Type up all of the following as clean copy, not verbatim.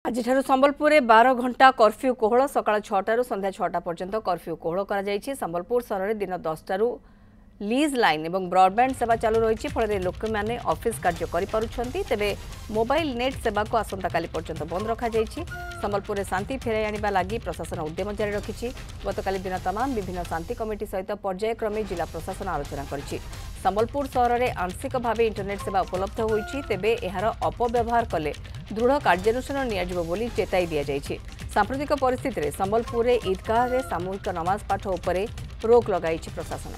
आज संबलपुर में 12 घंटा कर्फ्यू कोहल सकाळ 6 संध्या 6 पर्यंत कर्फ्यू कोहल कर संबलपुर सहर में दिन 10 लीज लाइन और ब्रॉडबैंड सेवा चालू रही फल लोक मैंने ऑफिस कार्य करें तेरे मोबाइल नेट सेवा को आसंता काली पर्यंत बंद रखा संबलपुर में शांति फेराई आने लगी प्रशासन उद्यम जारी रखी गतकाली दिन तमाम विभिन्न शांति कमिटी सहित पर्यायक्रमे जिला प्रशासन आलोचना कर संबलपुर सहर में आंशिक भाव इंटरनेट सेवा उपलब्ध होती तेबे यार अपव्यवहार कले दृढ़ कार्यानुष्ठान नियाजिबो चेताई दि जाइछि। सांप्रतिक परिस्थिति में संबलपुर में ईदगाह में सामूहिक नमाज पाठ उपरे रोक लगाई प्रशासन।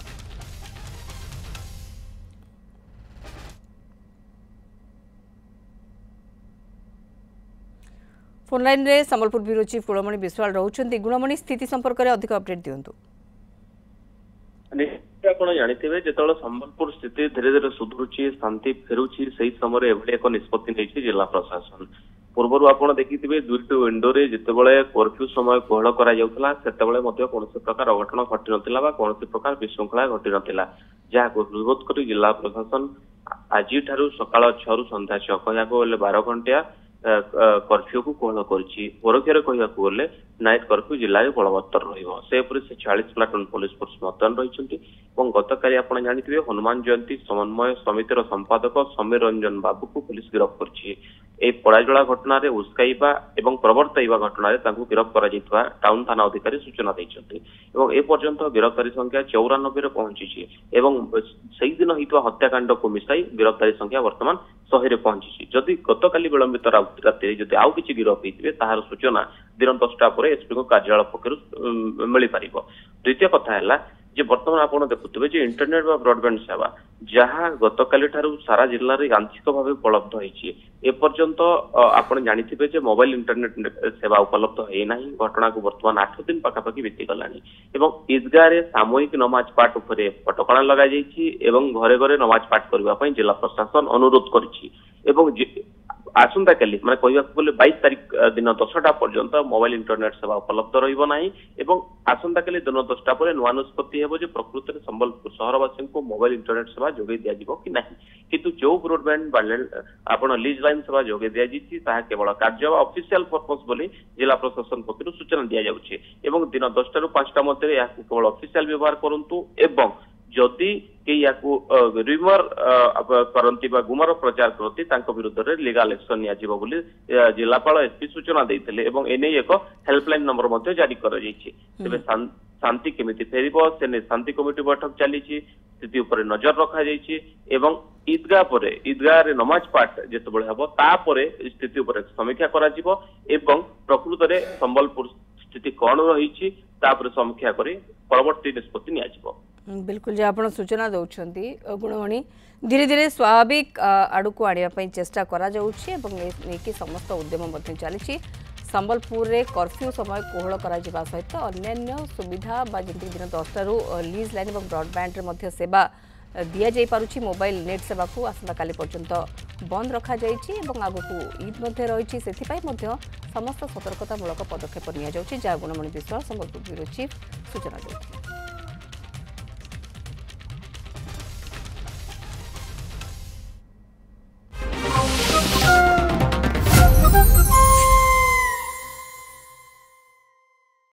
फोनलाइन रे संबलपुर ब्यूरो चीफ गुणमणि विश्वाल रहउछन्ती। गुणमणि स्थिति संपर्क में अधिक अपडेट दियंतु। ଆପଣ ଜାଣିଥିବେ ଯେତେବେଳେ ସମ୍ବଲପୁର ସ୍ଥିତି ଧୀରେ ଧୀରେ ସୁଧୁରୁଛି ଶାନ୍ତି ଫେରୁଛି ସେହି ସମୟରେ ଏଭଳି ଏକ ନିଷ୍ପତ୍ତି ନେଇଛି ଜିଲ୍ଲା ପ୍ରଶାସନ। ପୂର୍ବରୁ ଆପଣ ଦେଖିଥିବେ ଦୁଇଟି ୱିଣ୍ଡୋରେ ଯେତେବେଳେ କର୍ଫ୍ୟୁ ସମୟ କୋହଳ କରାଯାଉଥିଲା ସେତେବେଳେ ମଧ୍ୟ କୌଣସି ପ୍ରକାର ଅଘଟଣ ଘଟିନଥିଲା ବା କୌଣସି ପ୍ରକାର ବିଶୃଙ୍ଖଳା ଘଟିନଥିଲା, ଯାହାକୁ ବିରୋଧ କରି ଜିଲ୍ଲା ପ୍ରଶାସନ ଆଜିଠାରୁ ସକାଳ 6ରୁ ସନ୍ଧ୍ୟା 6 କହିବାକୁ ଗଲେ 12 ଘଣ୍ଟିଆ कर्फ्यू को कोहल कर गले नाइट कर्फ्यू जिले में बलवत्तर रहीपर से 40 प्लाटून पुलिस फोर्स मुतयन रही। गतकाली आप जानते हनुमान जयंती समन्वय समितिर संपादक समीर रंजन बाबू को पुलिस गिरफ्त कर पड़ाजला घटन उस्काइबा एवं प्रवर्ताइबा घटन गिरफ्त कर टाउन थाना अधिकारी सूचना देते एपर्यंत गिरफ्तारी संख्या 94 पहुंची से दिन होता हत्याकांड को मिसाई गिरफ्तारी संख्या वर्तमान 100 पहुंची। जदि गतकाली विलंबित राति जदि आउ किछि गिरफ्त होइतिबे ताहार सूचना दिन 10टा पर एसपी को कार्यालय पक्षरु मिली पारिबो। द्वितीय कथा हैला जे वर्तमान आपण देखुथिबे जे इंटरनेट व ब्रॉडबैंड सेवा जहाँ गतकाली ठारू सारा जिल्ला रे आंशिक भाव उपलब्ध होइछि एपर्यंत आपण जानिथिबे जे मोबाइल इंटरनेट सेवा उपलब्ध है नाही। घटना को वर्तमान 8 दिन पाखापाखि बीती गलानी एवं ईदगाह रे सामूहिक नमाज पाठ उपरे कटकणा लगा जाइछि एवं घरे घरे नमाज पाठ करबा पई जिला प्रशासन अनुरोध करिछि एवं आसंता काली माने कहवा गले 22 तारीख दिन 10टा पर्यंत मोबाइल इंटरनेट सेवा उपलब्ध रहिबो नाही एवं आसंता काली दिन 10टा पर नुआ निष्पत्ति हेबो जे प्रकृति में संबलपुर सहरवासी को मोबाइल इंटरनेट सेवा जोगे दिया जिवो कि नाही, किंतु जो ब्रॉडबैंड आपण लीज लाइन सेवा जोगे दिया जिछि ताहा केवल कार्य वा ऑफिशियल पर्पस बोली जिला प्रशासन पक्षरु सूचना दिया जाउछि एवं दिन 10टा रु 5टा मध्ये या केवल ऑफिशियल व्यवहार करंतु एवं जदि रिमर करती गुमर प्रचार करती विरुद्ध में लीगल एक्शन नि जिलापाल एसपी सूचना देते एने एक हेल्पलाइन नंबर जारी कर शांति केमिति फेरिबो से शांति कमिटी बैठक चली स्थिति उपर नजर रखा ईदगाह पर ईदगाह रे नमाज पाठ जिते हम तापर स्थिति उपर समीक्षा करा जिवो एवं प्रकृत में संबलपुर स्थिति कौन रही समीक्षा कर परवर्ती निष्पत्ति नियाजिवो। बिल्कुल जो आप सूचना दौरान गुणमणि धीरे धीरे स्वाभाविक आड़ को आने चेष्टा करा समस्त उद्यम चली संबलपुर रे कर्फ्यू समय कोहल करा सहित अन्य सुविधा दिन 10टा लीज लाइन और ब्रॉडबैंड सेवा दि जापी मोबाइल नेट सेवा को आसंता काली पर्यंत बंद रखा आगु ईद रही समस्त सतर्कतामूलक पदक्षेप निया जहाँ गुणमणि विश्वास संबलपुर ब्यूरो चीफ सूचना देते।